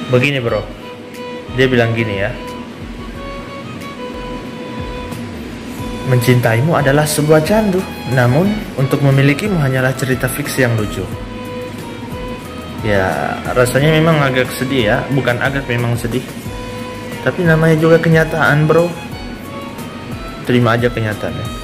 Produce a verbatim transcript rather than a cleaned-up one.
Begini bro, dia bilang gini ya, mencintaimu adalah sebuah candu, namun untuk memilikimu hanyalah cerita fiksi yang lucu. Ya rasanya memang agak sedih ya, bukan agak, memang sedih. Tapi namanya juga kenyataan bro, terima aja kenyataannya.